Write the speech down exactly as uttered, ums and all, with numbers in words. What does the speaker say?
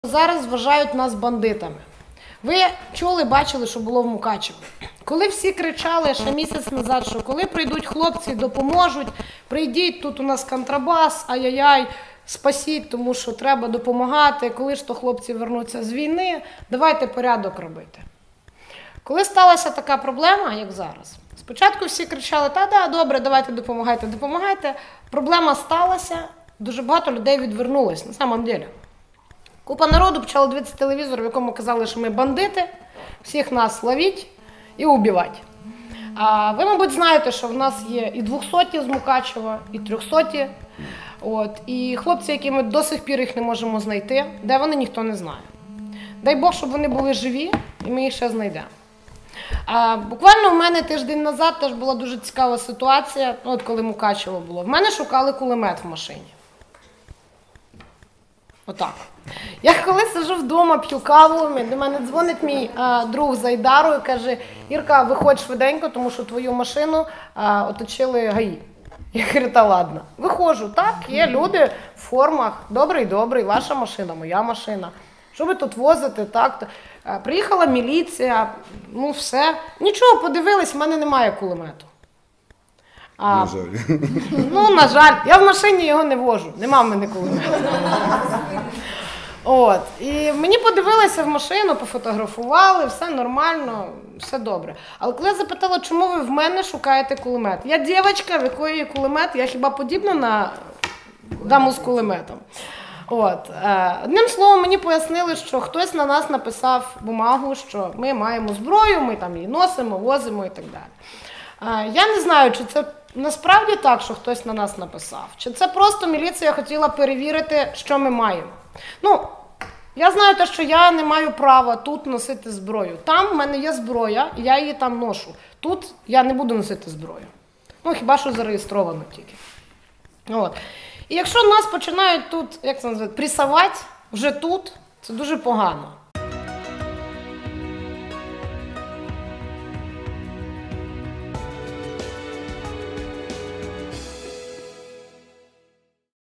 Зараз вважають нас бандитами. Ви чули, бачили, що було в Мукачево. Коли всі кричали ще місяць назад, що коли прийдуть хлопці, допоможуть, прийдіть, тут у нас контрабас, ай-яй-яй, спасіть, тому що треба допомагати, коли ж то хлопці вернуться з війни, давайте порядок робити. Коли сталася така проблема, як зараз, спочатку всі кричали, та-да, добре, давайте допомагайте, допомагайте. Проблема сталася, дуже багато людей відвернулось, на самом деле. Купа народу почала дивитися телевізор, в якому казали, що ми бандити, всіх нас ловіть і убивати. А ви, мабуть, знаєте, що в нас є і двохсоті з Мукачева, і трьохсоті. От, і хлопці, які ми до сих пір їх не можемо знайти, де вони, ніхто не знає. Дай Бог, щоб вони були живі, і ми їх ще знайдемо. А, буквально в мене тиждень назад теж була дуже цікава ситуація, от коли Мукачево було. В мене шукали кулемет в машині. Отак. Я коли сиджу вдома, п'ю каву, до мене дзвонить мій а, друг з Айдару і каже: Ірка, виходь швиденько, тому що твою машину а, оточили ГАІ. Я говорю, та ладно. Виходжу, так, є люди в формах, добрий, добрий, ваша машина, моя машина. Що ви тут возите, так? А, приїхала міліція, ну все. Нічого, подивились, в мене немає кулемету. А, на жаль. Ну, на жаль, я в машині його не вожу, нема в мене кулемету. От, і мені подивилися в машину, пофотографували, все нормально, все добре. Але коли я запитала, чому ви в мене шукаєте кулемет? Я дівчинка, в якої є кулемет, я хіба подібна на даму з кулеметом? От, е, одним словом, мені пояснили, що хтось на нас написав бумагу, що ми маємо зброю, ми там її носимо, возимо і так далі. Е, я не знаю, чи це насправді так, що хтось на нас написав, чи це просто міліція хотіла перевірити, що ми маємо. Ну, я знаю те, що я не маю права тут носити зброю. Там в мене є зброя, і я її там ношу. Тут я не буду носити зброю. Ну, хіба що зареєстровано тільки. От. І якщо нас починають тут, як це називається, пресувати вже тут, це дуже погано.